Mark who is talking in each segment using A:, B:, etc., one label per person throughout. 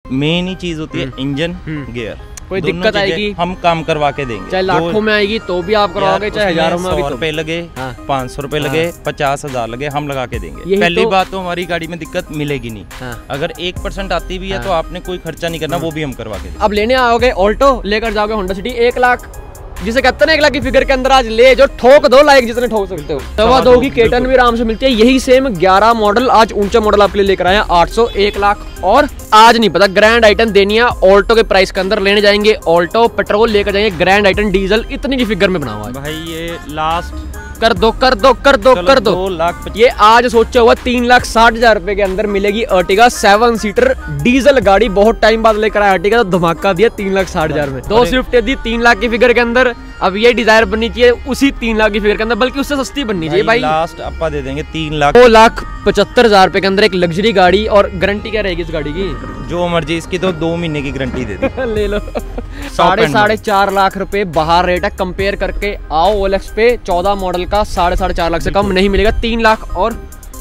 A: Main ही चीज होती है इंजन गियर।
B: कोई दिक्कत आएगी
A: हम काम करवा के देंगे,
B: चाहे लाखों में आएगी तो भी आप करवाओगे, चाहे हजारों में।
A: 100 रुपए लगे, 500 रुपए लगे, 50,000 लगे, हम लगा के देंगे। पहली बात तो हमारी गाड़ी में दिक्कत मिलेगी नहीं। अगर 1% आती भी है तो आपने कोई खर्चा नहीं करना, वो भी हम करवा के देंगे।
B: अब लेने आओगे ऑल्टो, लेकर जाओगे होंडा सिटी 1 लाख, जिसे कहते हैं 1 लाख की फिगर के अंदर आज ले जो ठोक दो, लाइक जितने ठोक सकते हो। 2.25 की केटन भी आराम से मिलती है। यही सेम 11 मॉडल आज ऊंचा मॉडल आपके लिए लेकर आए हैं 800 1 लाख। और आज नहीं पता ग्रैंड आइटन देनी है ऑल्टो के प्राइस के अंदर। लेने जाएंगे ऑल्टो पेट्रोल, लेकर जाएंगे ग्रैंड आइटन डीजल, इतनी की फिगर में बना हुआ है
A: भाई। ये लास्ट
B: कर दो कर दो कर दो कर दो
A: 2 लाख।
B: ये आज सोचा हुआ 3,60,000 रुपए के अंदर मिलेगी अर्टिगा 7 सीटर डीजल गाड़ी। बहुत टाइम बाद लेकर आया अर्टिगा, तो धमाका दिया 3,60,000 में। 2 स्विफ्ट दी 3 लाख की फिगर के अंदर। अब ये डिजायर बननी चाहिए उसी 3 लाख की फिगर के अंदर, बल्कि उससे सस्ती बननी चाहिए भाई।
A: लास्ट अपा दे देंगे 3 लाख।
B: 2,75,000 रुपए के अंदर एक लग्जरी गाड़ी। और गारंटी क्या रहेगी इस गाड़ी की?
A: जो मर्जी, इसकी तो 2 महीने की गारंटी दे दी।
B: ले लो। 4.5 लाख रुपए बाहर रेट है। कंपेयर करके आओ OLX पे, 14 मॉडल का 4.5 लाख से कम नहीं मिलेगा। 3 लाख और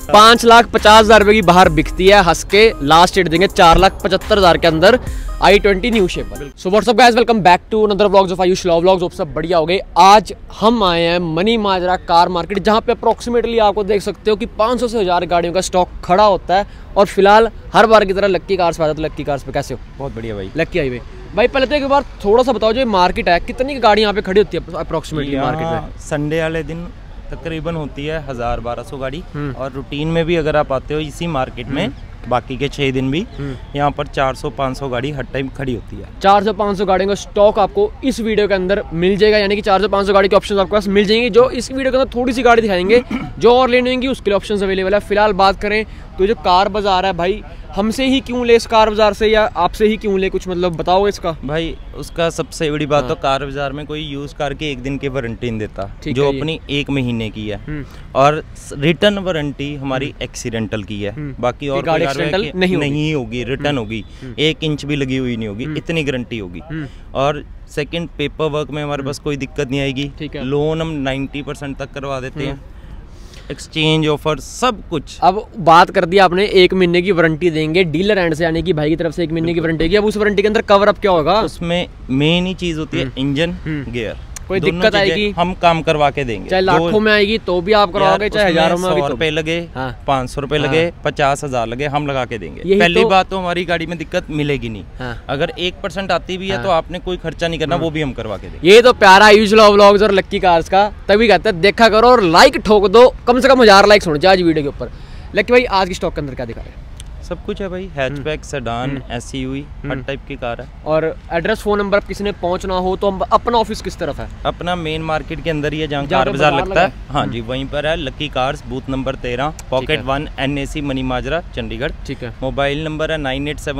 B: 5,50,000 रुपए की बाहर बिकती है। हंस के लास्ट रेट देंगे 4,75,000 के अंदर i20 new shape. So what's up guys, welcome back to another vlogs of Ayush love vlogs. सब बढ़िया हो गए। आज हम आए हैं मनी माजरा कार मार्केट, जहां पे अप्रोक्सीमेटली आपको देख सकते हो कि 500 से 1000 गाड़ियों का स्टॉक खड़ा होता है। और फिलहाल हर बार की तरह लक्की कार्स पे आता है। तो लक्की कार्स पे कैसे हो?
A: बहुत बढ़िया भाई।
B: लक्की आई भाई पहले तो एक बार थोड़ा सा बताओ, जो मार्केट है कितनी गाड़ी यहाँ पे खड़ी होती है अप्रोक्सीमेटली मार्केट में?
A: संडे वाले दिन तकरीबन होती है 1000-1200 गाड़ी। और रूटीन में भी अगर आप आते हो इसी मार्केट में, बाकी के 6 दिन भी यहाँ पर 400-500 गाड़ी हर टाइम खड़ी होती है।
B: 400-500 गाड़ियों का स्टॉक आपको इस वीडियो के अंदर मिल जाएगा। यानी कि 400-500 गाड़ी के ऑप्शन आपके पास मिल जाएंगे। जो इस वीडियो के अंदर थोड़ी सी गाड़ी दिखाएंगे, जो और लेनी होंगी उसके लिए ऑप्शन अवेलेबल है। फिलहाल बात करें तो जो कार बाजार है भाई, हमसे ही क्यों ले इस कार बाजार से, या आपसे ही क्यों ले? कुछ मतलब बताओ इसका भाई।
A: उसका सबसे बड़ी बात तो कार बाजार में कोई यूज कार के 1 दिन की वारंटी नहीं देता, जो अपनी 1 महीने की है। और रिटर्न वारंटी हमारी एक्सीडेंटल की है। बाकी और
B: गाड़ी एक्सीडेंटल
A: नहीं होगी, रिटर्न होगी। 1 इंच भी लगी हुई नहीं होगी, इतनी गारंटी होगी। और सेकंड, पेपर वर्क में हमारे पास कोई दिक्कत नहीं आएगी। लोन हम 90% तक करवा देते हैं, एक्सचेंज ऑफर सब कुछ।
B: अब बात कर दी आपने 1 महीने की वारंटी देंगे डीलर एंड से, यानी कि भाई की तरफ से 1 महीने की वारंटी होगी। अब उस वारंटी के अंदर कवर अप क्या होगा?
A: उसमें मेन ही चीज होती है इंजन गियर।
B: कोई दिक्कत आएगी
A: हम काम करवा के देंगे,
B: चाहे लाखों में आएगी तो भी आप करवाओगे, चाहे हजारों में।
A: 100 रुपए लगे, 500 रुपए लगे, 50,000 लगे, हम लगा के देंगे। पहली बात तो हमारी गाड़ी में दिक्कत मिलेगी नहीं। अगर 1% आती भी है तो आपने कोई खर्चा नहीं करना, वो भी हम करवा के देंगे।
B: ये तो प्यारा आयुष लव व्लॉग्स और लक्की कार्स का, तभी कहते हैं देखा करो और लाइक ठोक दो। कम से कम 1000 लाइक्स होने चाहिए आज वीडियो के ऊपर। लक्की भाई आज की स्टॉक के अंदर क्या दिखा रहे हैं?
A: सब कुछ है भाई, हैचबैक, सेडान, एसयूवी, हर टाइप की कार है।
B: और एड्रेस, फोन नंबर, किसी ने पहुंचना हो तो अपना ऑफिस किस तरफ है?
A: अपना मेन मार्केट के अंदर ही है, जहाँ कार बाजार लगता है। हाँ जी, वहीं पर है lucky cars, booth number 13, pocket 1, NAC Mani Majra, Chandigarh. ठीक है। मोबाइल नंबर है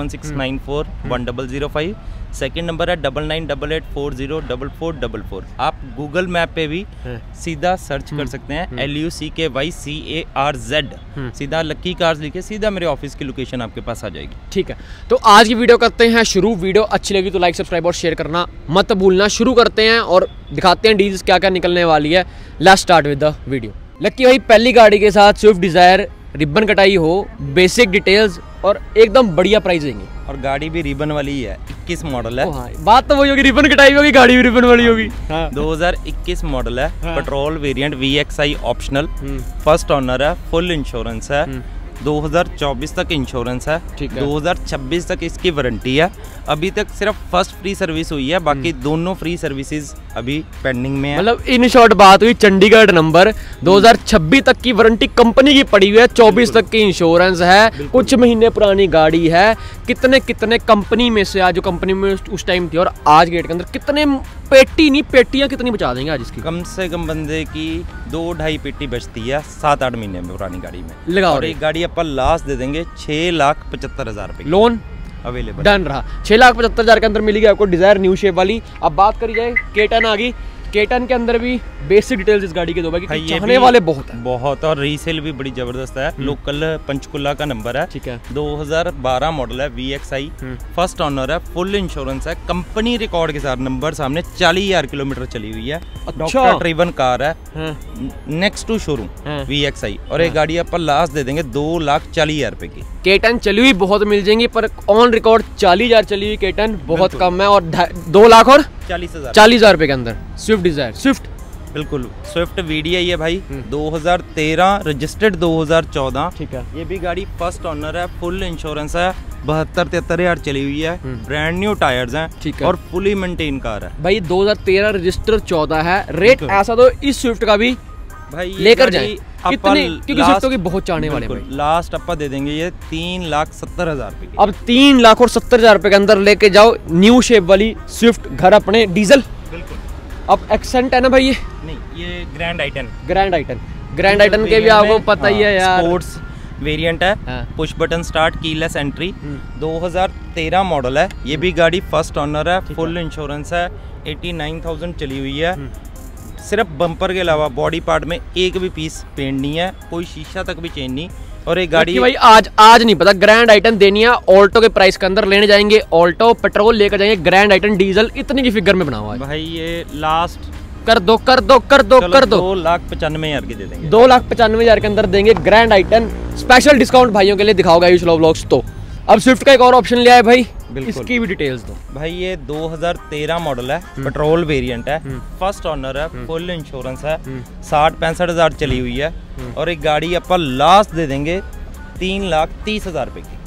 A: 9876941005। सेकंड नंबर है 9988404444। आप गूगल मैप पे भी सीधा सर्च कर सकते हैं, LUCKYCARZ, सीधा लक्की कार्स लिखे, सीधा मेरे ऑफिस की लोकेशन आपके पास आ जाएगी। ठीक है,
B: तो आज की वीडियो करते हैं शुरू। वीडियो अच्छी लगी तो लाइक, सब्सक्राइब और शेयर करना मत भूलना। शुरू करते हैं और दिखाते हैं डील्स क्या क्या निकलने वाली है। Let's start with the video. Lucky भाई पहली गाड़ी के साथ स्विफ्ट डिजायर, रिबन कटाई हो, बेसिक डिटेल्स और एकदम बढ़िया प्राइस देंगे।
A: और गाड़ी भी रिबन वाली ही है, 21 मॉडल है।
B: हाँ, बात तो वही होगी, रिबन कटाई होगी, गाड़ी भी रिबन वाली होगी।
A: 2021 मॉडल है। Petrol variant, VXI optional, first owner है, फुल इंश्योरेंस है, 2024 तक इंश्योरेंस है, 2026 तक इसकी वारंटी है। अभी तक सिर्फ फर्स्ट फ्री सर्विस हुई है, बाकी दोनों फ्री सर्विसेज अभी पेंडिंग में है।
B: मतलब इन शॉर्ट बात हुई, चंडीगढ़ नंबर, 2026 तक की वारंटी कंपनी की पड़ी हुई है, 24 तक की इंश्योरेंस है, कुछ महीने पुरानी गाड़ी है। कितने कंपनी में से आज, जो कंपनी में उस टाइम थी और आज गेट के अंदर कितने पेटियां कितनी बचा देंगे आज इसकी?
A: कम से कम बंदे की 2-2.5 पेटी बचती है 7-8 महीने में पुरानी गाड़ी में
B: लगाओ।
A: और एक गाड़ी अपन लास्ट दे देंगे 6,75,000 रुपए।
B: लोन
A: अवेलेबल
B: डन रहा। 6,75,000 के अंदर मिलेगी आपको डिजायर न्यू शेप वाली। अब बात करी जाए K10 आ गई, केटन के अंदर भी बेसिक डिटेल्स इस गाड़ी के दो भाई,
A: भाई ये
B: चाहने वाले बहुत है।
A: बहुत, और रीसेल भी बड़ी जबरदस्त है। लोकल पंचकुला का नंबर है,
B: ठीक है।
A: 2012 मॉडल है, VXI फर्स्ट ऑनर है, फुल इंश्योरेंस है, कंपनी रिकॉर्ड के साथ, नंबर सामने 40,000 किलोमीटर चली हुई है। डॉक्टर ट्रिवन कार है, नेक्स्ट टू शोरूम VXI। और ये गाड़ी आप लास्ट दे देंगे 2,40,000 रुपए की।
B: केटन चली हुई बहुत मिल जाएंगी, पर ऑन रिकॉर्ड 40,000 चली हुई केटन बहुत कम है। और 2 लाख और 40,000 रुपए के अंदर स्विफ्ट डिजायर, स्विफ्ट
A: बिल्कुल स्विफ्ट VDI है भाई, 2013 रजिस्टर्ड 2014,
B: ठीक है।
A: ये भी गाड़ी फर्स्ट ऑनर है, फुल इंश्योरेंस है, 72-73,000 चली हुई है, ब्रांड न्यू टायर्स हैं,
B: ठीक है।
A: और फुली मेंटेन कार है
B: भाई। 2013 रजिस्टर 14 है। रेट ऐसा तो इस स्विफ्ट का भी
A: भाई
B: लेकर जाए कितने, क्योंकि स्विफ्टों की बहुत चाहने वाले हैं।
A: लास्ट अपा दे देंगे ये 3,70,000 रुपए की।
B: अब 3,70,000 रुपए के अंदर लेके जाओ न्यू शेप वाली स्विफ्ट घर अपने, डीजल।
A: बिल्कुल।
B: अब एक्सेंट है ना भाई, ये
A: नहीं, ये ग्रैंड आइटन
B: के भी आपको पता ही है यार,
A: स्पोर्ट्स वेरिएंट है, push button start, keyless entry, 2013 model है। ये भी गाड़ी फर्स्ट ऑनर है, फुल इंश्योरेंस है, 89,000 चली हुई है। सिर्फ बम्पर के अलावा बॉडी पार्ट में एक भी पीस पेंट नहीं है, कोई शीशा तक भी चेंज नहीं। और एक गाड़ी
B: भाई आज नहीं पता, ग्रैंड आइटन देनी है ऑल्टो के प्राइस के अंदर, लेने जाएंगे ऑल्टो पेट्रोल लेकर जाएंगे, ग्रैंड आइटन डीजल इतनी की फिगर में बना हुआ है
A: भाई। ये लास्ट
B: कर दो
A: 2,95,000 की दे देंगे,
B: 2,95,000 के अंदर देंगे ग्रैंड आइटन। स्पेशल डिस्काउंट भाइयों के लिए दिखाओगा आयुष लव व्लॉग्स। तो अब स्विफ्ट का एक और ऑप्शन लिया है भाई, इसकी भी डिटेल्स दो
A: भाई। ये 2013 मॉडल है, पेट्रोल वेरिएंट है, फर्स्ट ऑनर है, फुल इंश्योरेंस है, 60-65,000 चली हुई है। और एक गाड़ी अपन लास्ट दे देंगे 3,30,000 रुपए की।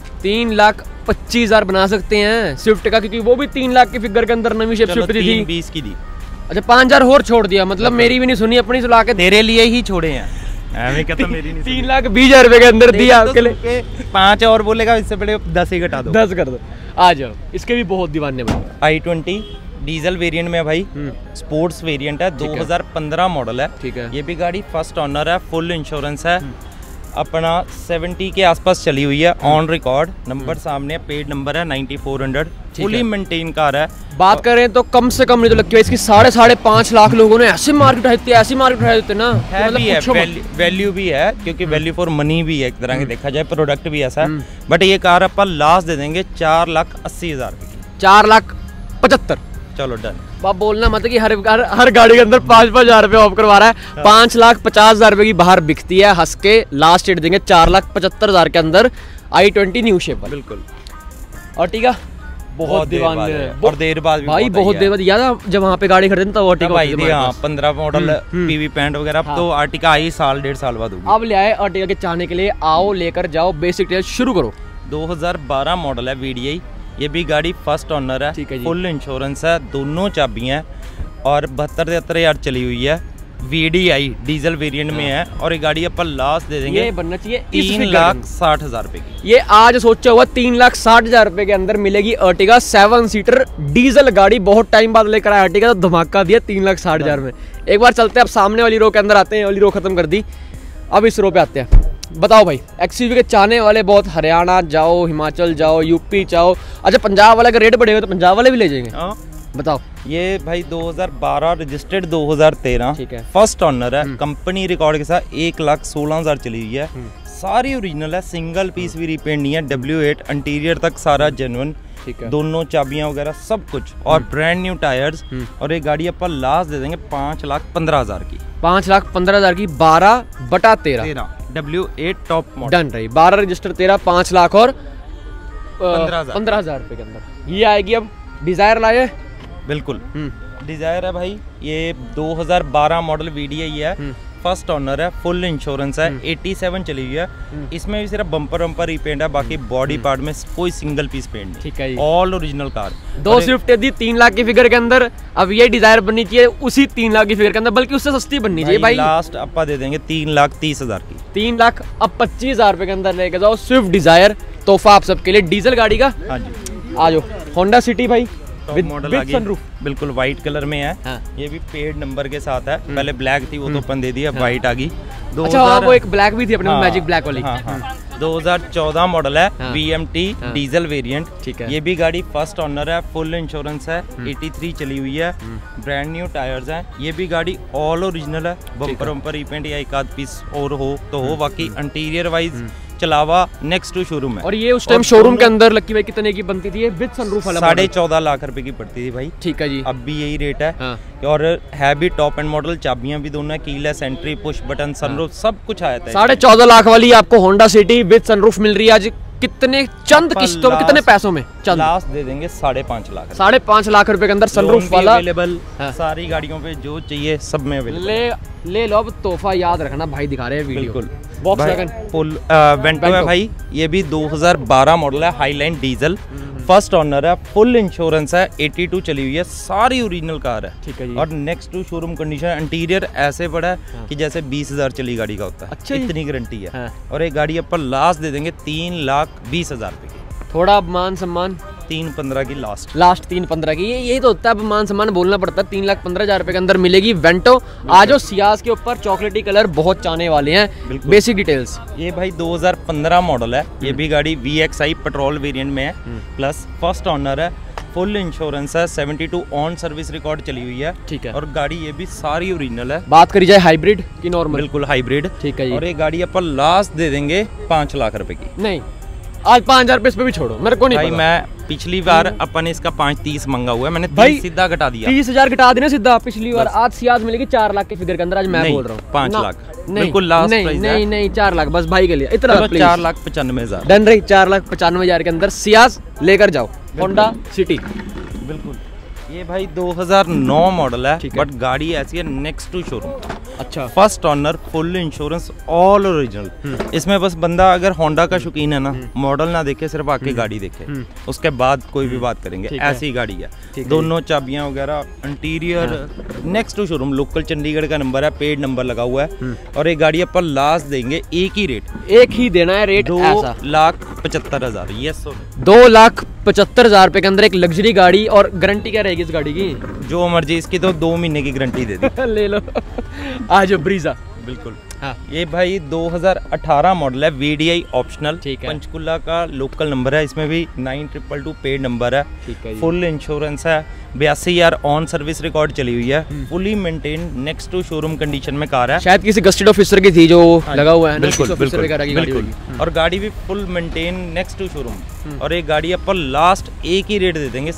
B: 3,25,000 बना सकते हैं स्विफ्ट का, क्योंकि वो भी 3 लाख की फिगर के अंदर नवी शेप स्विफ्ट थी,
A: 3,20 की दी।
B: अच्छा 5,000 और छोड़ दिया, मतलब मेरी भी नहीं सुनी, अपनी सुला के
A: तेरे लिए ही छोड़े हैं। मेरी नहीं
B: 3,20,000 रुपए के अंदर दिया आपके लिए।
A: 5 और बोलेगा, इससे पहले 10 ही घटा दो,
B: 10 कर दो। आ जाओ, इसके भी बहुत दीवाने भाई।
A: i20 डीजल वेरिएंट में भाई, स्पोर्ट्स वेरिएंट है, 2015 मॉडल है, ठीक है। ये भी गाड़ी फर्स्ट ऑनर है, फुल इंश्योरेंस है, अपना 70 के आसपास चली हुई है, ऑन रिकॉर्ड, नंबर सामने, पेड नंबर है 9400, फुली मेंटेन कार है।
B: बात करें तो कम से कम नहीं तो लगती है इसकी 5.5 लाख लोगों ने ऐसी मार्केट उठाई देते ना,
A: वैल्यू भी है, क्योंकि वैल्यू फॉर मनी भी है एक तरह के, देखा जाए प्रोडक्ट भी ऐसा है। बट ये कार अपन लास्ट दे देंगे 4,80,000 की,
B: 4,75,000।
A: चलो डन।
B: आप बोलना मत कि हर गाड़ी के अंदर 5,000 रुपए ऑफ करवा रहा है। 5,50,000 रुपए की बाहर बिकती है, हंस के लास्ट रेट देंगे 4,75,000 के अंदर i20 न्यू शेप।
A: बिल्कुल।
B: और ठीक है, बहुत दीवाने
A: और देर बाद
B: भाई, बहुत देर बाद याद है जब वहाँ पे गाड़ी खरीदे तो Artiga
A: भाई 15 मॉडल पीवी पैंट वगैरह। अब तो Artiga आई 1.5 साल बाद होगी।
B: अब ले आए Artiga के चाहने के लिए, आओ लेकर जाओ, बेसिक डिटेल शुरू करो।
A: 2012 मॉडल है VDI, ये भी गाड़ी फर्स्ट ऑनर है, फुल इंश्योरेंस है, दोनों चाबियां और 72-73,000 चली हुई है, VDI डीजल वेरिएंट में है। और ये गाड़ी अपन लास्ट दे देंगे,
B: ये बनना चाहिए
A: 3,60,000 रुपए की।
B: ये आज सोचा हुआ 3,60,000 रुपए के अंदर मिलेगी Artiga 7 सीटर डीजल गाड़ी। बहुत टाइम बाद लेकर आया Artiga, तो धमाका दिया 3,60,000 में। एक बार चलते हैं, अब सामने वाली रो के अंदर आते हैं, वाली रो खत्म कर दी, अब इस रो पे आते हैं। बताओ भाई, XUV के चाहने वाले बहुत, हरियाणा जाओ, हिमाचल जाओ, यूपी जाओ। अच्छा पंजाब वाले का रेट बढ़ेगा तो पंजाब वाले भी ले जाएंगे। बताओ।
A: ये भाई 2012 रजिस्टर्ड 2013,
B: ठीक है,
A: फर्स्ट ऑनर है, कंपनी रिकॉर्ड के साथ, 1,16,000 चली हुई है, सारी ओरिजिनल है, सिंगल पीस भी रिपेंट नहीं है, W8 इंटीरियर तक सारा जेन्युइन, ठीक है, दोनों चाबियां वगैरह सब कुछ, और ब्रांड न्यू टायर्स। और ये गाड़ी अपन लास्ट दे देंगे 5,15,000 की।
B: 5,15,000 की, 12/13
A: W8 टॉप मॉडल
B: डन रही। 12 रजिस्टर 13, 5 लाख और 15,000 रुपए के अंदर ये आएगी। अब डिजायर लाए,
A: बिल्कुल डिजायर है भाई, ये 2012 मॉडल VDI है, फर्स्ट ऑनर है, फुल इंश्योरेंस है, 87 चली हुई है। इसमें भी सिर्फ बम्पर रिपेंट है, बाकी बॉडी पार्ट में कोई सिंगल पीस पेंट नहीं, ठीक है, ऑल ओरिजिनल कार।
B: 2 स्विफ्ट दी 3 लाख की फिगर के अंदर। अब ये डिजायर बननी चाहिए उसी 3 लाख की फिगर के अंदर, बल्कि उससे सस्ती बननी चाहिए भाई।
A: लास्ट अपा दे देंगे 3,30,000 की।
B: 3,25,000 रुपए के अंदर लेके जाओ स्विफ्ट डिजायर, तोहफा आप सबके लिए डीजल गाड़ी का।
A: हाँ जी,
B: आ जाओ। होंडा सिटी भाई,
A: मॉडल आ गई, बिल्कुल व्हाइट कलर में है। हाँ। ये भी पेड नंबर के साथ है, पहले ब्लैक थी वो तो अपन दे दिया, व्हाइट आ गई।
B: अच्छा वो एक ब्लैक भी थी अपने, मैजिक ब्लैक वाली।
A: 2014 मॉडल है।
B: हाँ।
A: VMT diesel variant.
B: ठीक है।
A: ये भी गाड़ी फर्स्ट ओनर है, फुल इंश्योरेंस है, 83 चली हुई है, ब्रांड न्यू टायर्स हैं। ये भी गाड़ी ऑल ओरिजिनल है, बम्पर वम्पर रीपेंट या एक आध पीस और हो तो हो, बाकी इंटीरियर वाइज चलावा नेक्स्ट टू शोरूम है।
B: और ये उस टाइम शोरूम के अंदर लक्की भाई कितने की बनती थी? विद सनरूफ वाला
A: 14.5 लाख रुपए की पड़ती थी भाई।
B: ठीक है जी।
A: अब भी यही रेट है।
B: हाँ।
A: और है भी टॉप एंड मॉडल, चाबियां भी दोनों है, keyless entry, push button, sunroof, सब कुछ आया था।
B: 14.5 लाख वाली आपको होंडा सिटी विद सनरूफ मिल रही है आज कितने चंद किस्तों में, कितने पैसों में? चंद
A: लास्ट दे देंगे 5.5 लाख।
B: 5.5 लाख रुपए के अंदर सनरूफ वाला
A: अवेलेबल।
B: हाँ।
A: सारी गाड़ियों पे जो चाहिए सब में अवेलेबल।
B: ले लो, अब तोहफा याद रखना भाई, दिखा रहे हैं वीडियो।
A: बिल्कुल।
B: वॉक्सवैगन
A: फुल वेंटो है भाई। ये भी 2012 मॉडल है, हाईलाइन डीजल, फर्स्ट ओनर है, फुल इंश्योरेंस है, 82 चली हुई है, सारी ओरिजिनल कार है।
B: ठीक है जी।
A: और next to showroom condition, interior ऐसे बड़ा है कि जैसे 20,000 चली गाड़ी का होता है।
B: अच्छा,
A: इतनी गारंटी है।
B: हाँ।
A: और एक गाड़ी अपन लास्ट दे देंगे 3,20,000 रुपए की।
B: थोड़ा मान सम्मान
A: 3.15 की लास्ट
B: 3.15 की। यही तो होता है, अब मान सम्मान बोलना पड़ता है। 3,15,000 रुपए के अंदर मिलेगी वेंटो। आज सियाज के ऊपर चॉकलेटी कलर बहुत चाहने वाले हैं। बेसिक डिटेल्स,
A: ये भाई 2015 मॉडल है। ये भी गाड़ी VXI पेट्रोल वेरिएंट में है, प्लस फर्स्ट ओनर है, फुल इंश्योरेंस है, 72 ऑन सर्विस रिकॉर्ड चली हुई है।
B: ठीक है।
A: और गाड़ी ये भी सारी ओरिजिनल है।
B: बात करी जाए हाइब्रिड की नॉर्मल?
A: बिल्कुल हाइब्रिड।
B: ठीक है जी।
A: और ये गाड़ी अपन लास्ट दे देंगे 5 लाख रुपए की।
B: नहीं, आज 5,000 रुपए इस पे भी छोड़ो, मेरे को नहीं
A: भाई
B: पता।
A: मैं पिछली बार अपन इसका 5.30 मंगा हुआ है, मैंने
B: भाई
A: 30 सीधा घटा दिया।
B: 30,000 घटा देना सीधा पिछली बार। आज सियाज मिलेगी 4 लाख के फिगर के अंदर, आज मैं बोल रहा हूँ
A: 5
B: ना,
A: लाख
B: नहीं,
A: बिल्कुल लास्ट
B: नहीं,
A: प्राइस
B: नहीं, नहीं, 4 लाख बस भाई के लिए इतना।
A: 4,95,000
B: डन रही। 4,95,000 के अंदर सियाज लेकर जाओ, होंडा सिटी।
A: बिल्कुल। ये भाई 2009 मॉडल है,
B: ठीक है।
A: बट गाड़ी ऐसी है नेक्स्ट टू शोरूम।
B: अच्छा।
A: First owner, full insurance, all original. इसमें बस बंदा अगर होंडा का शौकीन है ना, मॉडल ना देखे, सिर्फ आके गाड़ी देखे, उसके बाद कोई भी बात करेंगे। ऐसी गाड़ी है, दोनों चाबियां वगैरह, interior next to showroom, local Chandigarh का नंबर है, पेड नंबर लगा हुआ है। और एक गाड़ी अपन लास्ट देंगे एक ही रेट,
B: एक ही देना है रेट,
A: 2,75,000। यस सर,
B: 2,75,000 रुपए के अंदर एक लग्जरी गाड़ी। और गारंटी क्या रहेगी इस गाड़ी की?
A: जो मर्जी, इसकी तो 2 महीने की गारंटी दे दी।
B: ले लो। आज ब्रीजा।
A: बिल्कुल।
B: हाँ।
A: ये भाई 2018 मॉडल है, VDI ऑप्शनल।
B: ठीक है।
A: पंचकुला का लोकल नंबर है, इसमें भी 9222 पेड नंबर है।
B: ठीक है जी।
A: फुल इंश्योरेंस है, 82,000 ऑन सर्विस रिकॉर्ड चली हुई है, fully maintain, next to showroom condition में कार है।
B: शायद किसी गस्टेड ऑफिसर की थी जो लगा हुआ है ना,
A: बिल्कुल
B: किसी ऑफिसर वगैरह की गाड़ी
A: बिल्कुल।
B: होगी।
A: और गाड़ी भी full maintain, next to showroom. और एक गाड़ी अपन लास्ट एक ही रेट दे देंगे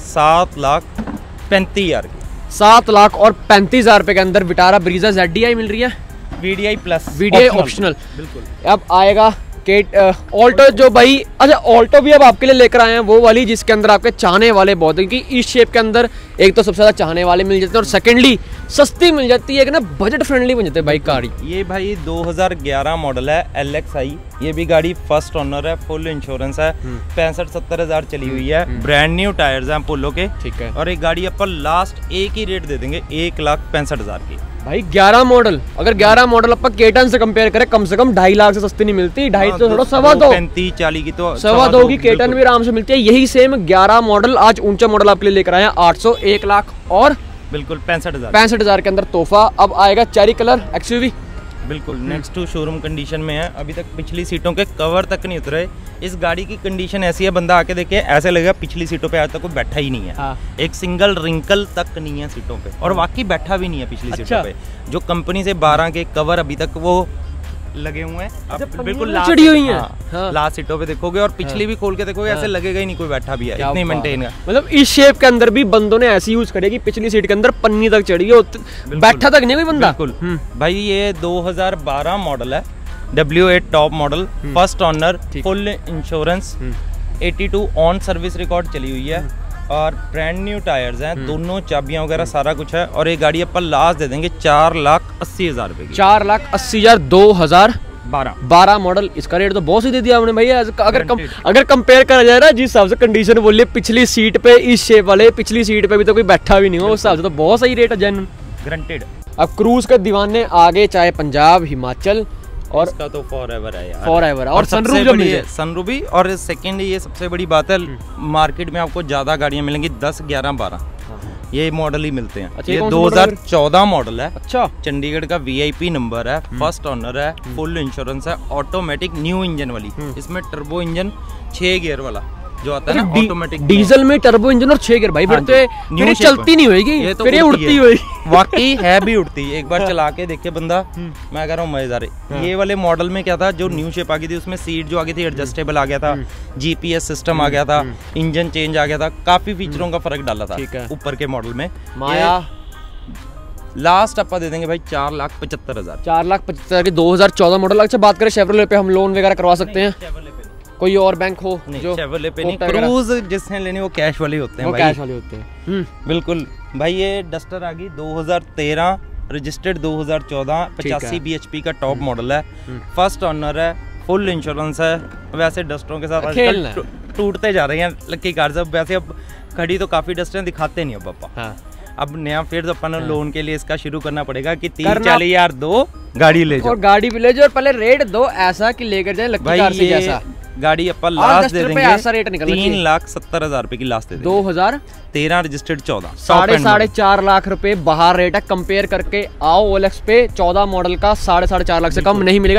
A: 7,35,000 की।
B: 7,35,000 रुपए के अंदर विटारा ब्रीजा ZDI मिल रही है,
A: VDI प्लस,
B: VDI ऑप्शनल।
A: बिल्कुल।
B: अब आएगा केट ऑल्टो, जो भाई, अच्छा ऑल्टो भी अब आपके लिए लेकर आए हैं, वो वाली जिसके अंदर आपके चाहने वाले बहुत हैं, क्योंकि इस शेप के अंदर एक तो सबसे ज्यादा चाहने वाले मिल जाते हैं, और सेकेंडली सस्ती मिल जाती है, एक ना बजट फ्रेंडली बन जाते हैं भाई गाड़ी।
A: ये भाई 2011 मॉडल है, LXI। ये भी गाड़ी फर्स्ट ओनर है, फुल इंश्योरेंस है, 65-70,000 चली हुई है, ब्रांड न्यू टायर्स हैं पोलो के।
B: ठीक है।
A: और एक गाड़ी अपन लास्ट एक ही रेट दे देंगे 1,65,000 की।
B: भाई 11 मॉडल, अगर 11 मॉडल अपन केटन से कंपेयर करें, कम से कम 2.5 लाख से सस्ती नहीं मिलती। 2.5 तो थोड़ा 2.25,
A: 35-40 की तो
B: 2.25 की केटन भी आराम से मिलती है। यही सेम 11 मॉडल आज ऊंचा मॉडल आपके लिए लेकर आए हैं, 800, 1 लाख और
A: बिल्कुल
B: 65,000 के अंदर तोहफा। अब आएगा चेरी कलर XUV।
A: बिल्कुल नेक्स्ट टू शोरूम कंडीशन में है, अभी तक पिछली सीटों के कवर तक नहीं उतरे। इस गाड़ी की कंडीशन ऐसी है, बंदा आके देखे ऐसे लगेगा पिछली सीटों पे आज तक कोई बैठा ही नहीं है।
B: हाँ।
A: एक सिंगल रिंकल तक नहीं है सीटों पे, और वाकई बैठा भी नहीं है पिछली
B: अच्छा।
A: सीटों पे। जो कंपनी से 12 के कवर अभी तक वो लगे हुए हैं, अब बिल्कुल
B: चढ़ी हुई हैं।
A: हाँ। लास्ट सीटों पे देखोगे, और पिछली भी खोल के देखोगे, ऐसे लगेगा ही नहीं कोई बैठा भी है, इतनी मेंटेन है।
B: मतलब इस शेप के अंदर भी बंदों ने ऐसी यूज करी कि पिछली सीट के अंदर पन्नी तक चढ़ी है, बैठा तक नहीं कोई बंदा।
A: बिल्कुल। भाई ये 2012 मॉडल है, W8 top model, first owner, full insurance, 82 on service record चली हुई है, और ब्रांड न्यू टायर्स हैं, दोनों चाबियां वगैरह सारा कुछ है। और ये गाड़ी अपन लास्ट दे देंगे 4,80,000 रुपए की।
B: 4,80,000 2012 मॉडल। इसका रेट तो बहुत ही दे दिया हमने भाई। अगर कंपेयर करा जाए ना, जिस हिसाब से कंडीशन बोलिए पिछली सीट पे, इस शेप वाले पिछली सीट पे भी तो कोई बैठा भी नहीं हो, उस हिसाब से तो बहुत सही रेट है, जेन्युइन
A: गारंटेड।
B: अब क्रूज के दीवाने आगे, चाहे पंजाब, हिमाचल, और
A: इसका तो फॉरएवर है यार,
B: फॉरएवर। और सनरूफ जो मिले,
A: सनरूफ भी। और सेकंड ये सबसे बड़ी बात है, मार्केट में आपको ज्यादा गाड़ियां मिलेंगी 10, 11, 12। ये मॉडल ही मिलते हैं।
B: अच्छा,
A: ये
B: कौन सा मॉडल है?
A: 2014 मॉडल है।
B: अच्छा,
A: चंडीगढ़ का VIP नंबर है, फर्स्ट ऑनर है, फुल इंश्योरेंस है, ऑटोमेटिक न्यू इंजन वाली। इसमें टर्बो इंजन 6 गियर वाला जो आता है ना, ऑटोमेटिक
B: डीजल में टर्बो इंजन और 6 गियर। भाई फिर तो ये चलती नहीं होगी,
A: ये तो
B: फिर ये उड़ती होगी।
A: वाकई है भी उड़ती। एक बार चला के देखे बंदा, मैं कह रहा हूँ मजेदार है। ये वाले मॉडल में क्या था, जो न्यू शेप आ गई थी उसमें सीट जो आ गई थी एडजस्टेबल आ गया था, GPS सिस्टम आ गया था, इंजन चेंज आ गया था, काफी फीचरों का फर्क डाला था ऊपर के मॉडल में।
B: माया
A: लास्ट आप दे देंगे भाई 4,75,000।
B: 4,75,000 की 2014 मॉडल। अच्छा, बात करें शेवरले पे, हम लोन वगैरह करवा सकते हैं? कोई और बैंक हो जो
A: शेवरले पे नहीं, क्रूज जिसने लेने वो कैश वाले होते हैं,
B: वो कैश वाले होते हैं।
A: बिल्कुल भाई। ये डस्टर आ गई 2013, रजिस्टर्ड 2014, 85 bhp का टॉप मॉडल है, फर्स्ट ऑनर है, फुल इंश्योरेंस है। वैसे डस्टरों के साथ आजकल टूटते जा रहे हैं लकी कार्स। अब वैसे अब खड़ी तो काफी डस्टर दिखाते नहीं अब पापा। अब नया फिर तो अपन लोन के लिए इसका शुरू करना पड़ेगा कि 30-40,000 दो, गाड़ी ले जाओ और
B: गाड़ी भी ले जाओ और पहले रेट दो ऐसा कि लेकर जाए लकी कार से जैसा।
A: गाड़ी अपन लास्ट दे देंगे,
B: ऐसा रेट निकलना
A: 3,70,000 रुपए की लास्ट दे देंगे।
B: 2013
A: रजिस्टर्ड 14,
B: 4.5 लाख रुपए बाहर रेट है। कंपेयर करके आओ OLX पे, 14 मॉडल का 4.5 लाख से कम नहीं मिलेगा।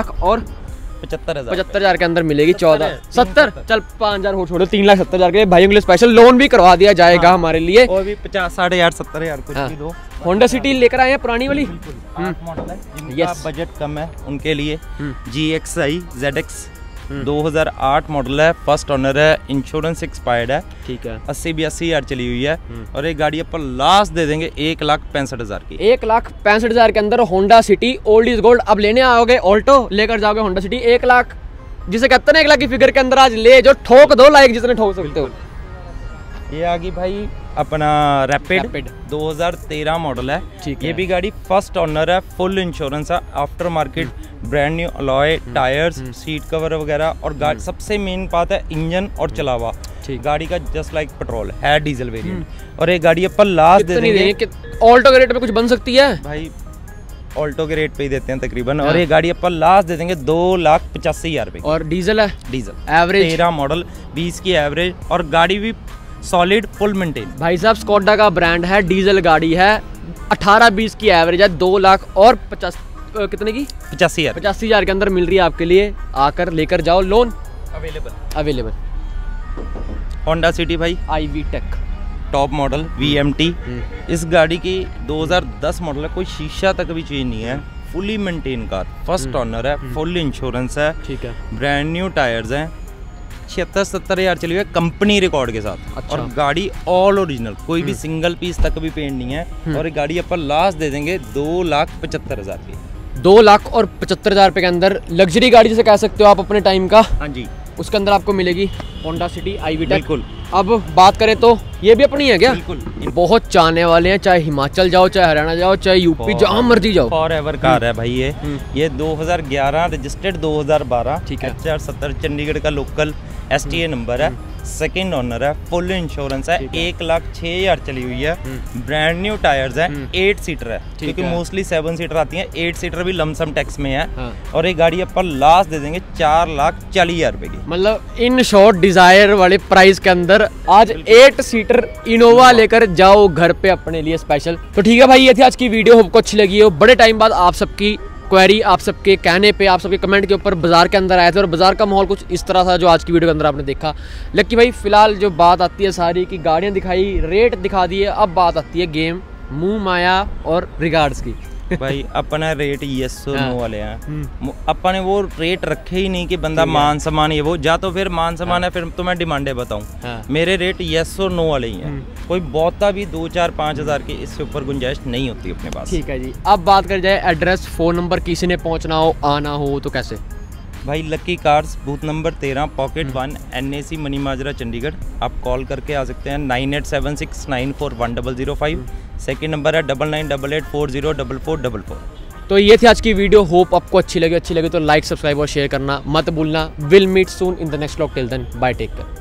B: 3,75,000 के अंदर मिलेगी। 70 चल 5,000 हो छोड़ो, 3,70,000 के भाइयों के लिए स्पेशल लोन भी करवा दिया जाएगा हमारे लिए।
A: और भी 50, 60,000, 70,000 कुछ भी दो।
B: होंडा सिटी लेकर आए हैं पुरानी वाली,
A: मॉडल है जिनका बजट कम है उनके लिए। GXI ZX 2008 मॉडल है, फर्स्ट ऑनर है, इंश्योरेंस एक्सपायर्ड है, ठीक है, 80-82,000 चली हुई है। और एक गाड़ी अपन लास्ट दे देंगे 1,65,000 की।
B: 1,65,000 के अंदर Honda City old is gold. अब लेने आओगे ऑल्टो, लेकर जाओगे होंडा सिटी 1 लाख, जिसे कहते हैं 1 लाख की फिगर के अंदर आज ले जो ठोक दो, लाइक जितने ठोक सकते हो।
A: ये आ गई भाई अपना रैपिड 2013 मॉडल है। ये भी गाड़ी फर्स्ट ऑनर है, फुल इंश्योरेंस है, after market brand new alloy, tyres, seat cover वगैरह। और गाड़ी सबसे मेन बात है इंजन और चलावा। गाड़ी का जस्ट लाइक पेट्रोल है, डीजल वेरिएंट। और एक गाड़ी अपन लास्ट दे देंगे,
B: ऑल्टो के रेट पे कुछ बन सकती है
A: भाई, ऑल्टो के रेट पे ही देते हैं तकरीबन। और ये गाड़ी अपन लास्ट दे देंगे 2,85,000 रुपए।
B: और डीजल है,
A: डीजल
B: एवरेज
A: 13 मॉडल 20 की एवरेज, और गाड़ी भी सॉलिड फुल मेंटेन।
B: भाई साहब स्कोडा का ब्रांड है, डीजल गाड़ी है, 18-20 की एवरेज है, 2 लाख और 50 कितने की 85,000 के अंदर मिल रही है आपके लिए। आकर लेकर जाओ, लोन अवेलेबल।
A: होंडा सिटी भाई
B: IV tech
A: top model VMT। इस गाड़ी की 2010 मॉडल है, कोई शीशा तक भी चेंज नहीं है, fully maintain car, first owner है, फुल इंश्योरेंस है, ठीक है, ब्रांड न्यू टायर्स हैं, 76-70,000 चली हुई है कंपनी रिकॉर्ड के साथ। अच्छा। और गाड़ी ऑल ओरिजिनल, कोई भी सिंगल पीस तक भी पेंट नहीं है। और ये गाड़ी अपन लास्ट दे देंगे 2,75,000 की।
B: 2,75,000 रुपए के अंदर लग्जरी गाड़ी जिसे कह सकते हो आप अपने टाइम का।
A: हाँ जी,
B: उसके अंदर आपको मिलेगी होंडा सिटी IV टेक।
A: बिल्कुल।
B: अब बात करें तो ये भी अपनी है क्या?
A: बिल्कुल।
B: बहुत चाहने वाले हैं, चाहे हिमाचल जाओ, चाहे हरियाणा जाओ, चाहे UP, जहाँ मर्जी जाओ।
A: फॉरएवर कार है भाई ये 2011 रजिस्टर्ड 2012,
B: ठीक है,
A: HR70 चंडीगढ़ का लोकल STA नंबर है, सेकंड ओनर है, फुल इंश्योरेंस है, 1,06,000 चली हुई है, ब्रांड न्यू टायर्स हैं, 8 सीटर है, क्योंकि मोस्टली 7 सीटर आती हैं, 8 सीटर भी लमसम टैक्स में है। और एक गाड़ी अपन लास्ट दे देंगे 4,40,000 रुपए की।
B: मतलब इन शॉर्ट डिजायर वाले प्राइस के अंदर आज 8 सीटर इनोवा लेकर जाओ घर पे अपने लिए स्पेशल। तो ठीक है भाई, ये थी आज की वीडियो, आपको अच्छी लगी हो। बड़े टाइम बाद आप सबकी क्वेरी, आप सबके कहने पे, आप सबके कमेंट के ऊपर बाजार के अंदर आए थे, और बाजार का माहौल कुछ इस तरह था जो आज की वीडियो के अंदर आपने देखा। लक्की भाई फिलहाल जो बात आती है सारी की गाड़ियाँ दिखाई, रेट दिखा दिए, अब बात आती है गेम, मुंह माया और रिगार्ड्स की।
A: भाई अपना रेट येस नो वाले हैं, अपने वो रेट रखे ही नहीं कि बंदा मान सम्मान ये वो, जा तो फिर मान सम्मान है, फिर तो मैं डिमांडे बताऊं। मेरे रेट येस नो वाले ही हैं, कोई बहुता भी 2-4-5 की इससे ऊपर गुंजाइश नहीं होती अपने पास।
B: ठीक है जी। अब बात कर जाए एड्रेस, फोन नंबर, किसी ने पहुंचना हो, आना हो तो कैसे?
A: भाई Lucky Cars, booth number 13, pocket 1, NAC Mani Majra Chandigarh. आप कॉल करके आ सकते हैं 9876941005। सेकंड नंबर है 9988404444।
B: तो ये थी आज की वीडियो, होप आपको अच्छी लगी तो लाइक, सब्सक्राइब और शेयर करना मत भूलना। Will meet soon in the next vlog, till then bye, take care.